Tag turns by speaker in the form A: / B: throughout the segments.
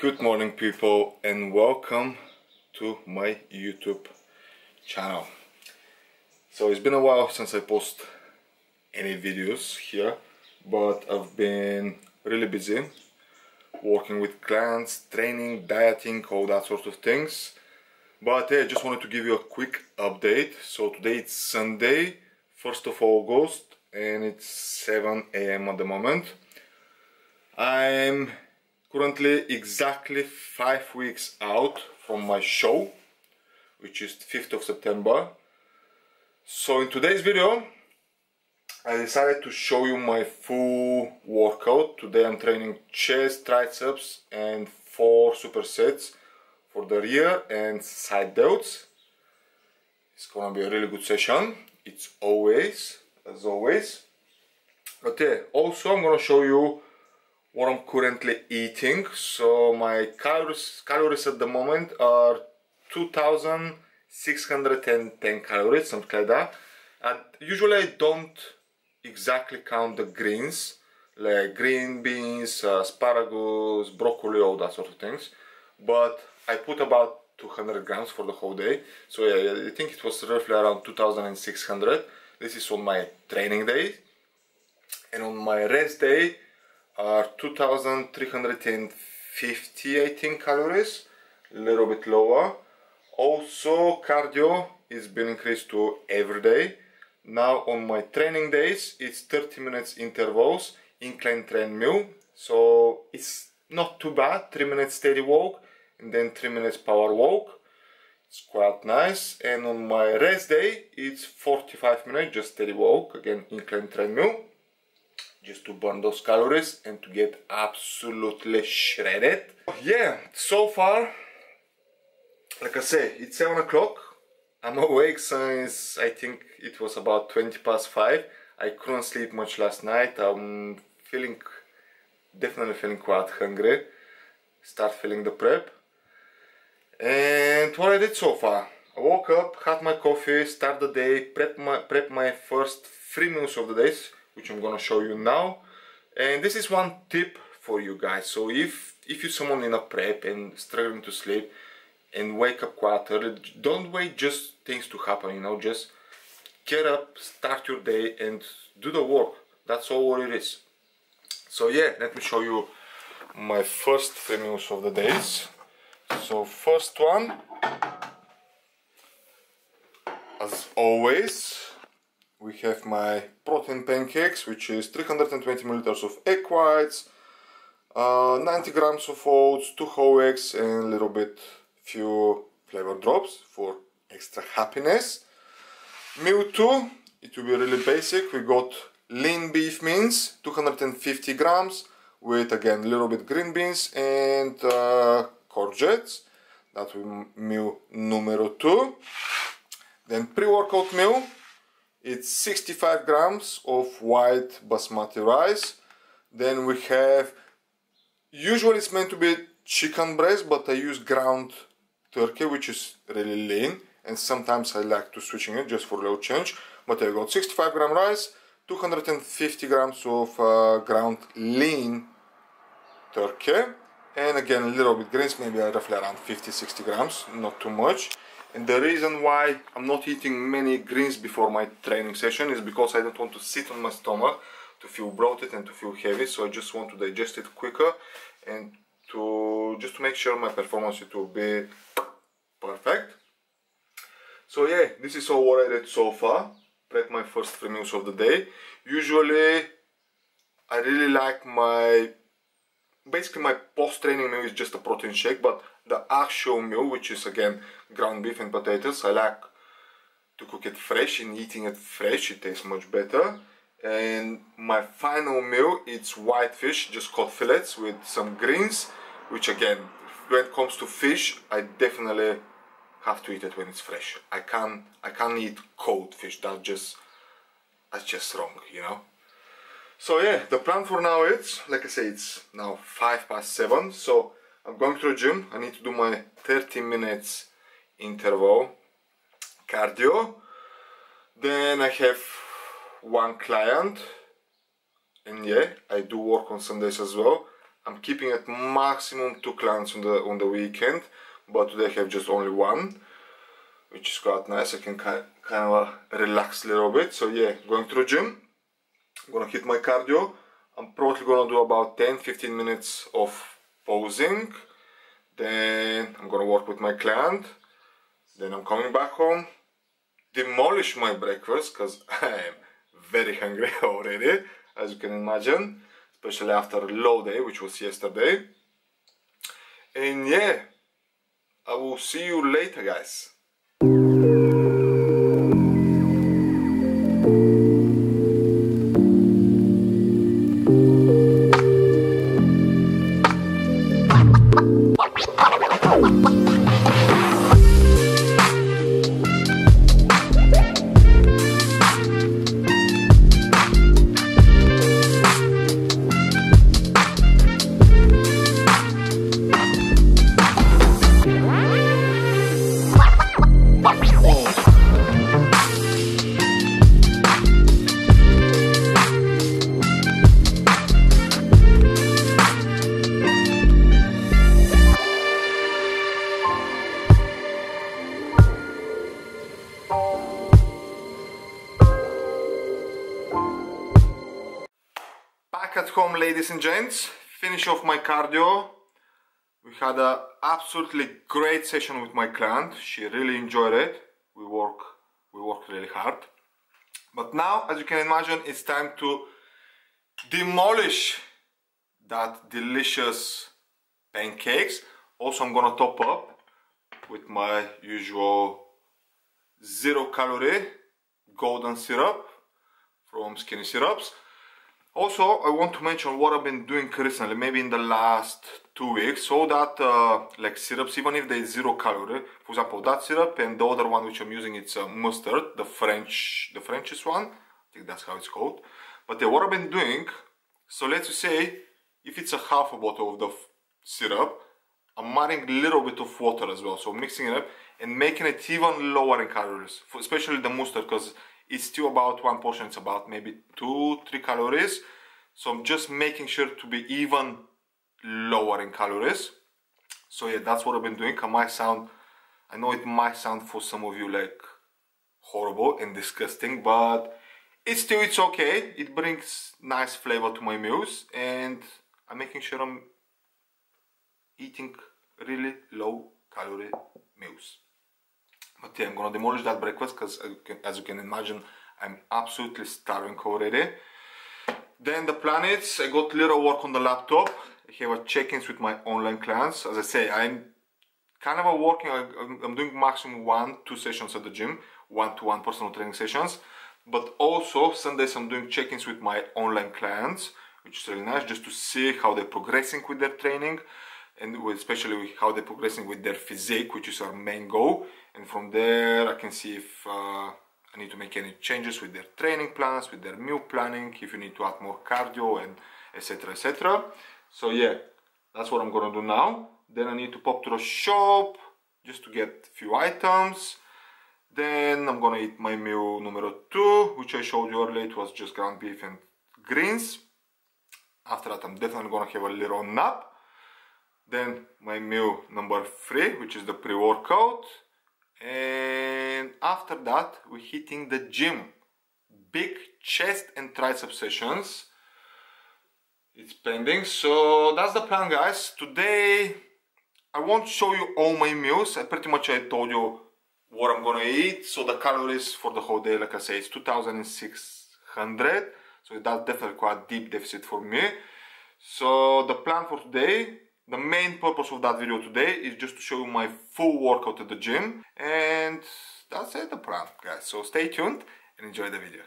A: Good morning, people, and welcome to my YouTube channel. So it's been a while since I post any videos here, but I've been really busy working with clients, training, dieting, all that sort of things. But I just wanted to give you a quick update. So today it's Sunday, 1st of August, and it's 7 AM at the moment. I'm currently exactly 5 weeks out from my show, which is 5th of September. So in today's video, I decided to show you my full workout. Today I'm training chest, triceps and 4 supersets for the rear and side delts. It's gonna be a really good session. It's always, as always. But yeah, also I'm gonna show you what I'm currently eating. So my calories at the moment are 2,610 calories, something like that. And usually I don't exactly count the greens, like green beans, asparagus, broccoli, all that sort of things. But I put about 200 grams for the whole day. So yeah, I think it was roughly around 2,600. This is on my training day. And on my rest day are 2,350, I think, calories, a little bit lower. Also cardio is been increased to every day. Now on my training days it's 30 minutes intervals, incline treadmill, so it's not too bad. 3 minutes steady walk and then 3 minutes power walk. It's quite nice. And on my rest day it's 45 minutes just steady walk, again incline treadmill, just to burn those calories and to get absolutely shredded. Yeah, so far, like I say, it's 7 o'clock. I'm awake since I think it was about 20 past 5. I couldn't sleep much last night. I'm definitely feeling quite hungry. Start feeling the prep. And what I did so far, I woke up, had my coffee, start the day, prep my first 3 meals of the day, which I'm gonna show you now. And this is one tip for you guys. So if you're someone in a prep and struggling to sleep and wake up quite early, don't wait just things to happen, you know, just get up, start your day and do the work. That's all what it is. So yeah, let me show you my first 3 meals of the days. So first one, as always, we have my protein pancakes, which is 320 milliliters of egg whites, 90 grams of oats, 2 whole eggs and a little bit few flavor drops for extra happiness. Meal 2, it will be really basic. We got lean beef mince, 250 grams with again a little bit green beans and courgettes. That will be meal numero 2. Then pre-workout meal, it's 65 grams of white basmati rice. Then we have, usually it's meant to be chicken breast, but I use ground turkey, which is really lean, and sometimes I like to switching it just for a little change. But I got 65 gram rice, 250 grams of ground lean turkey, and again a little bit greens, maybe roughly around 50-60 grams, not too much. And the reason why I'm not eating many greens before my training session is because I don't want to sit on my stomach to feel bloated and to feel heavy. So I just want to digest it quicker and just to make sure my performance will be perfect. So yeah, this is all what I did so far. Prep my first 3 meals of the day. Usually I really like basically my post-training meal is just a protein shake, but the actual meal, which is again ground beef and potatoes, I like to cook it fresh, and eating it fresh it tastes much better. And my final meal, it's white fish, just cod fillets with some greens, which again, when it comes to fish, I definitely have to eat it when it's fresh. I can't eat cold fish. That's just wrong, you know. So yeah, the plan for now is, like I say, it's now 5 past 7, so I'm going to the gym. I need to do my 30 minutes interval cardio. Then I have one client, and yeah, I do work on Sundays as well. I'm keeping at maximum 2 clients on the weekend, but today I have just only 1, which is quite nice. I can kind of relax a little bit. So yeah, going to the gym, I'm gonna hit my cardio. I'm probably gonna do about 10-15 minutes of posing. Then I'm gonna work with my client. Then I'm coming back home, demolish my breakfast because I am very hungry already, as you can imagine, especially after a low day, which was yesterday. And yeah, I will see you later, guys. Back at home, ladies and gents, finish off my cardio. We had an absolutely great session with my client. She really enjoyed it. We worked really hard. But now, as you can imagine, it's time to demolish that delicious pancakes. Also, I'm gonna top up with my usual 0-calorie golden syrup from Skinny Syrups. Also, I want to mention what I've been doing recently, maybe in the last 2 weeks, so that like syrups, even if they're 0-calorie, for example, that syrup and the other one which I'm using, it's mustard, the French's one, I think that's how it's called. But yeah, what I've been doing, so let's say, if it's a half a bottle of the syrup, I'm adding a little bit of water as well, so mixing it up and making it even lower in calories, especially the mustard, because it's still about one portion, it's about maybe 2-3 calories. So I'm just making sure to be even lower in calories. So yeah, that's what I've been doing. I know it might sound for some of you like horrible and disgusting, but it's okay. It brings nice flavor to my meals, and I'm making sure I'm eating really low calorie meals. But yeah, I'm gonna demolish that breakfast because as you can imagine, I'm absolutely starving already. Then the plan is, I got little work on the laptop. I have a check-ins with my online clients. As I say, I'm kind of working, I'm doing maximum 1-2 sessions at the gym, 1-to-1 personal training sessions. But also, Sundays I'm doing check-ins with my online clients, which is really nice, just to see how they're progressing with their training, and especially how they're progressing with their physique, which is our main goal. And from there I can see if I need to make any changes with their training plans, with their meal planning, if you need to add more cardio, and etc, etc. So yeah, that's what I'm gonna do now. Then I need to pop to the shop just to get a few items. Then I'm gonna eat my meal number 2, which I showed you earlier. It was just ground beef and greens. After that I'm definitely gonna have a little nap. Then my meal number 3, which is the pre-workout. And after that we're hitting the gym. Big chest and tricep sessions. It's pending. So that's the plan, guys. Today I won't show you all my meals. I told you what I'm gonna eat. So the calories for the whole day, like I say, it's 2,600. So that's definitely quite a deep deficit for me. So the plan for today, the main purpose of that video today, is just to show you my full workout at the gym. And that's it, the plan, guys. So stay tuned and enjoy the video.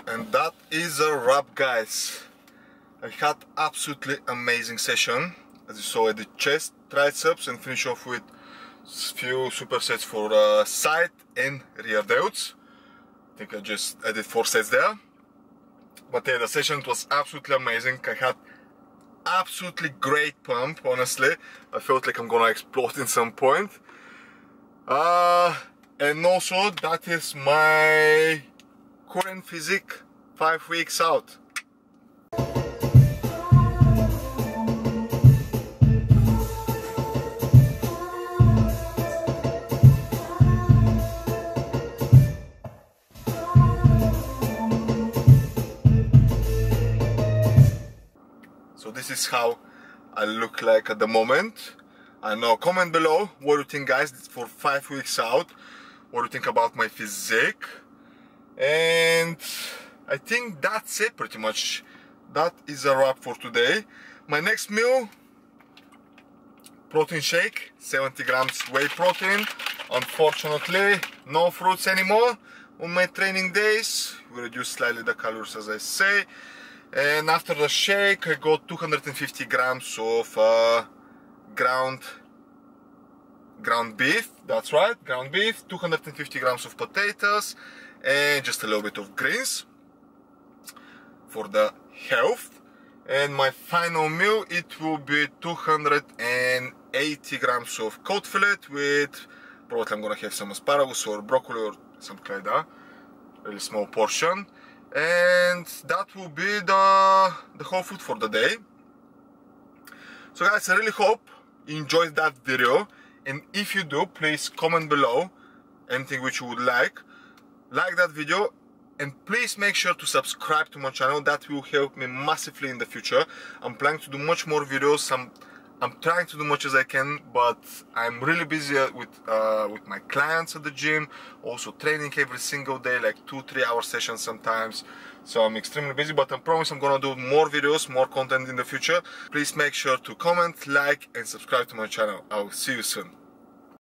A: And that is a wrap, guys. I had absolutely amazing session. As you saw, I did chest, triceps, and finish off with few supersets for side and rear delts. I think I did 4 sets there. But yeah, the session was absolutely amazing. I had absolutely great pump, honestly. I felt like I'm gonna explode in some point. And also, that is my current physique 5 weeks out. So this is how I look like at the moment. I know, comment below what you think, guys, for 5 weeks out. What do you think about my physique? And I think that's it pretty much. That is a wrap for today. My next meal, protein shake, 70 grams whey protein. Unfortunately, no fruits anymore on my training days. We reduce slightly the calories, as I say. And after the shake, I got 250 grams of ground beef. That's right, ground beef. 250 grams of potatoes, and just a little bit of greens for the health. And my final meal, it will be 280 grams of cod fillet with probably I'm gonna have some asparagus or broccoli or something like that. Really small portion. And that will be the whole food for the day. So guys, I really hope you enjoyed that video, and if you do, please comment below anything which you would like that video, and please make sure to subscribe to my channel. That will help me massively in the future. I'm planning to do much more videos. I'm trying to do much as I can, but I'm really busy with my clients at the gym, also training every single day, like 2-3 hour sessions sometimes. So I'm extremely busy, but I promise I'm gonna do more videos, more content in the future. Please make sure to comment, like, and subscribe to my channel. I'll see you soon.